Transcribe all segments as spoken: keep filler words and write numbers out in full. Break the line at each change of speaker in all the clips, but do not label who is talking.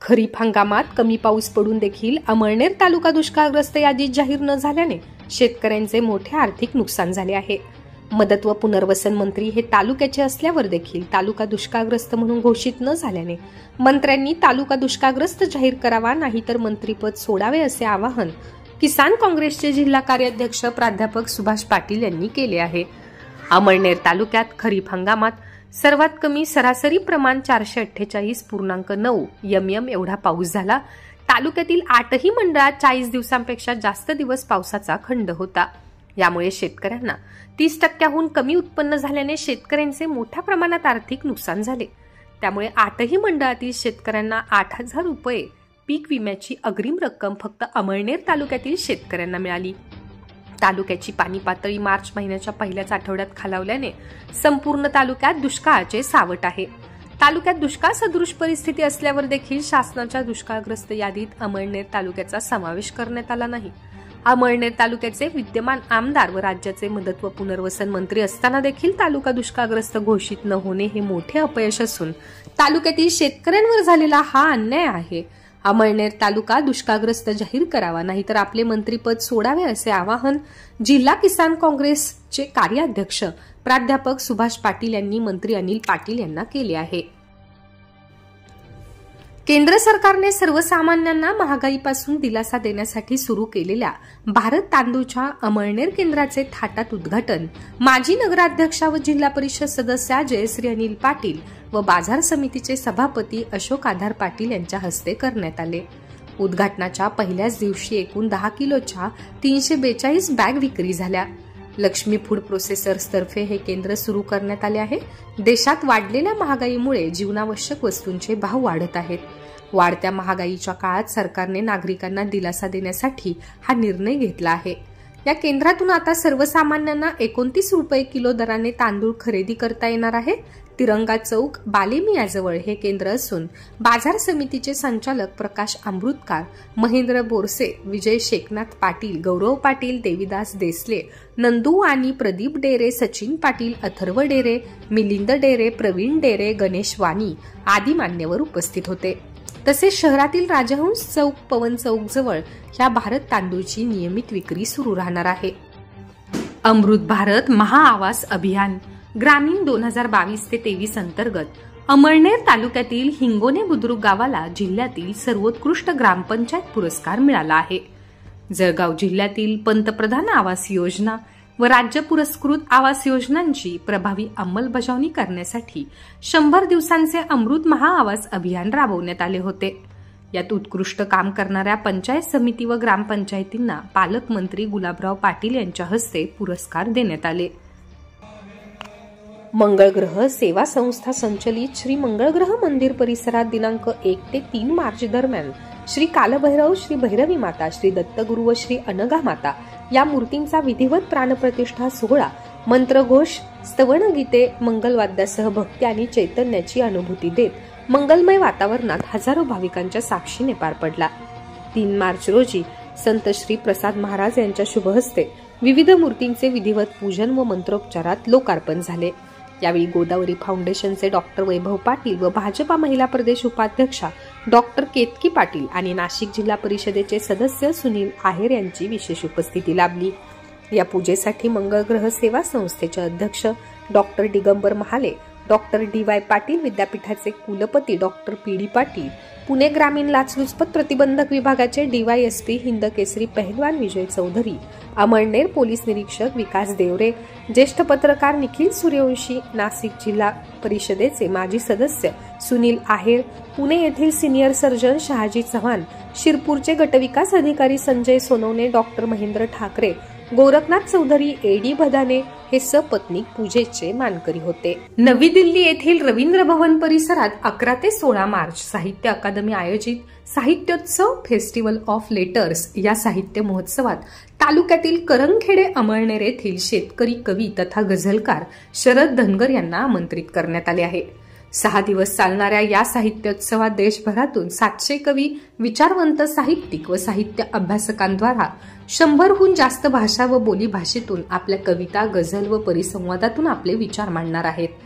खरीप हंगामात कमी पाऊस पडून देखील अमळनेर तालुका दुष्काळग्रस्त यादीत जाहीर न झाल्याने शेतकऱ्यांचे मोठे आर्थिक नुकसान झाले आहे। मदत व पुनर्वसन मंत्री हे तालुक्याचे असल्यावर देखील तालुका दुष्काळग्रस्त म्हणून घोषित न झाल्याने मंत्र्यांनी तालुका दुष्काळग्रस्त जाहीर करावा, नाहीतर मंत्रीपद सोडावे असे आवाहन किसान काँग्रेसचे जिल्हा कार्याध्यक्ष प्राध्यापक सुभाष पाटील यांनी केले आहे। अमळनेर तालुक्यात खरीप हंगामात सर्वात कमी सरासरी प्रमाण चारशे अठ्ठेचाळीस पूर्णांक नऊ एम एम एवढा पाऊस झाला। तालुक्यातील आठही मंडळात चाळीस दिवसांपेक्षा जास्त दिवस पावसाचा खंड होता। यामुळे शेतकऱ्यांना तीस टक्क्याहून कमी उत्पन्न झाल्याने शेतकऱ्यांचे मोठ्या प्रमाणात आर्थिक नुकसान झाले। त्यामुळे आठही मंडळातील शेतकऱ्यांना आठ हजार रुपये पीक विम्याची अग्रिम रक्कम फक्त अमळनेर तालुक्यातील शेतकऱ्यांना मिळाली। तालुक्याची पाणी पातळी मार्च महिन्याच्या पहिल्याच आठवड्यात खालावल्याने संपूर्ण तालुक्यात दुष्काळाचे सावट आहे। तालुक्यात दुष्काळ सदृश परिस्थिती असल्यावर देखील शासनाच्या दुष्काळग्रस्त यादीत अमळनेर तालुक्याचा समावेश करण्यात आला नाही। अमळनेर तालुक्याचे विद्यमान आमदार व राज्याचे मदत व पुनर्वसन मंत्री असताना देखील तालुका दुष्काळग्रस्त घोषित न होणे हे मोठे अपयश असून तालुक्यातील शेतकऱ्यांवर झालेला हा अन्याय आहे। अमळनेर तालुका दुष्काळग्रस्त जाहीर करावा, नाहीतर आपले मंत्रीपद सोडावे असे आवाहन जिल्हा किसान काँग्रेसचे कार्याध्यक्ष प्राध्यापक सुभाष पाटील यांनी मंत्री अनिल पाटील यांना केले आहे। केंद्र सरकारने सर्वसामान्यांना महागाईपासून दिलासा देण्यासाठी सुरू केलेल्या भारत तांदूळच्या अमळनेर केंद्राचे थाटात उद्घाटन माजी नगराध्यक्षा व जिल्हा परिषद सदस्या जयश्री अनिल पाटील व बाजार समितीचे सभापती अशोक आधार पाटील यांच्या हस्ते करण्यात आले। उद्घाटनाच्या पहिल्याच दिवशी एकूण दहा किलोच्या तीनशे बेचाळीस बॅग विक्री झाल्या। लक्ष्मी फूड प्रोसेसर्स तर्फे हे केंद्र सुरू करण्यात आले आहे। देशात वाढलेल्या महागाईमुळे जीवनावश्यक वस्तूंचे भाव वाढत आहेत। वाढत्या महागाईच्या काळात सरकारने नागरिकांना दिलासा देण्यासाठी हा निर्णय घेतला आहे। या केंद्रातून आता सर्वसामान्यांना एकोणतीस रुपये किलो दराने तांदूळ खरेदी करता येणार आहे। तिरंगा चौक बालेमियाजवळ हे केंद्र असून बाजार समितीचे संचालक प्रकाश अमृतकार, महेंद्र बोरसे, विजय शेखनाथ पाटील, गौरव पाटील, देवीदास देसले, नंदू आणि प्रदीप डेरे, सचिन पाटील, अथर्व डेरे, मिलिंद डेरे, प्रवीण डेरे, गणेश वाणी आदी मान्यवर उपस्थित होते। तसेच शहरातील राजहंस चौक, पवन चौक जवळ ह्या भारत तांदूळची नियमित विक्री सुरू राहणार आहे। अमृत भारत महाआवास अभियान ग्रामीण दोन हजार बावीस ते तेवीस अंतर्गत अमळनेर तालुक्यातील हिंगोने बुद्रुक गावाला जिल्ह्यातील सर्वोत्कृष्ट ग्रामपंचायत पुरस्कार मिळाला आहे। जळगाव जिल्ह्यातील पंतप्रधान आवास योजना व राज्य पुरस्कृत आवास योजनांची प्रभावी अंमलबजावणी करण्यासाठी शंभर दिवसांचे अमृत महाआवास अभियान राबवण्यात आले होते। यात उत्कृष्ट काम करणाऱ्या पंचायत समिती व ग्रामपंचायतींना पालकमंत्री गुलाबराव पाटील यांच्या हस्ते पुरस्कार देण्यात आले। मंगळग्रह सेवा संस्था संचलित श्री मंगळग्रह मंदिर परिसरात दिनांक एक ते तीन मार्च दरम्यान श्री कालभैरव, श्री भैरवी माता, श्री दत्तगुरु व श्री अनघा माता या मूर्तींचा विधिवत प्राणप्रतिष्ठा सोहळा, मंत्रघोष, स्तवनगीते, मंगलवाद्यासह भक्ती आणि चैतन्याची अनुभूती देत मंगलमय वातावरणात हजारो भाविकांच्या साक्षीने पार पडला। तीन मार्च रोजी संत श्री प्रसाद महाराज यांच्या शुभहस्ते विविध मूर्तींचे विधिवत पूजन व मंत्रोपचारात लोकार्पण झाले। यावेळी गोदावरी फाउंडेशनचे डॉक्टर वैभव पाटील व भाजपा महिला प्रदेश उपाध्यक्षा डॉक्टर केतकी पाटील आणि नाशिक जिल्हा परिषदेचे सदस्य सुनील आहेर यांची विशेष उपस्थिती लाभली। या पूजेसाठी मंगळग्रह सेवा संस्थेचे अध्यक्ष doctor Digambar Mahale, doctor D Y Patil, विद्यापीठाचे कुलपती doctor P D Patil, Pune ग्रामीण लाचलुचपत प्रतिबंधक विभागाचे डीवायएसपी हिंद केसरी पहलवान विजय चौधरी, अमळनेर पोलीस निरीक्षक विकास देवरे, ज्येष्ठ पत्रकार निखिल सूर्यवंशी, नाशिक जिल्हा परिषदेचे माजी सदस्य सुनील आहेर, पुणे येथील सिनियर सर्जन शहाजी चव्हाण, शिरपूरचे गटविकास अधिकारी संजय सोनवणे, डॉक्टर महेंद्र ठाकरे, गोरखनाथ चौधरी, एडी भदाने हे सपत्नीक पूजेचे मानकरी होते। नवी दिल्ली येथील रवींद्र भवन परिसरात अकरा ते सोळा मार्च साहित्य अकादमी आयोजित साहित्योत्सव फेस्टिवल ऑफ लेटर्स या साहित्य महोत्सवात तालुक्यातील करंगखेडे अमळनेर येथील शेतकरी कवी तथा गझलकार शरद धनगर यांना आमंत्रित करण्यात आले आहे। सहा दिवस चालणाऱ्या या साहित्योत्सवात देशभरातून सातशे कवी, विचारवंत साहित्यिक व साहित्य अभ्यासकांद्वारा शंभरहून जास्त भाषा व बोली भाषेतून आपल्या कविता, गझल व परिसंवादातून आपले विचार मांडणार आहेत।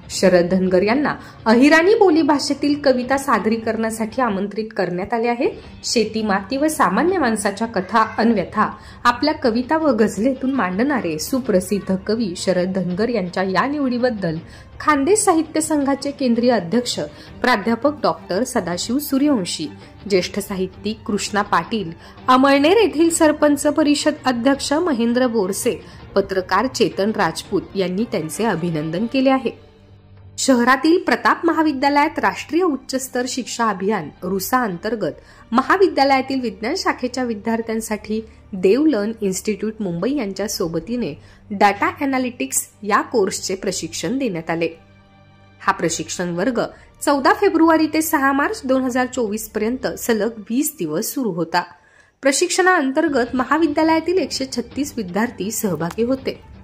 शरद धनगर यांना अहिराणी बोली भाषेतील कविता सादरीकरणासाठी आमंत्रित करण्यात आले आहे। शेती माती व सामान्य माणसाच्या कथा अनव्यथा आपल्या कविता व गझलेतून मांडणारे सुप्रसिद्ध कवी शरद धनगर यांच्या या निवडीबद्दल खानदेश साहित्य संघाचे केंद्रीय अध्यक्ष प्राध्यापक डॉक्टर सदाशिव सूर्यवंशी, ज्येष्ठ साहित्यिक कृष्णा पाटील, अमळनेर येथील सरपंच परिषद अध्यक्ष महेंद्र बोरसे, पत्रकार चेतन राजपूत यांनी त्यांचे अभिनंदन केले आहे। शहरातील प्रताप महाविद्यालयात राष्ट्रीय उच्चस्तर शिक्षा अभियान रुसा अंतर्गत महाविद्यालयातील विज्ञान शाखेच्या विद्यार्थ्यांसाठी देवलन इन्स्टिट्यूट मुंबई यांच्या सोबतीने डाटा एनालिटिक्स या कोर्सचे प्रशिक्षण देण्यात आले। हा प्रशिक्षण वर्ग चौदा फेब्रुवारी ते सहा मार्च दोन हजार चोवीस पर्यंत सलग वीस दिवस सुरू होता। प्रशिक्षणाअंतर्गत महाविद्यालयातील एकशे छत्तीस विद्यार्थी सहभागी होते।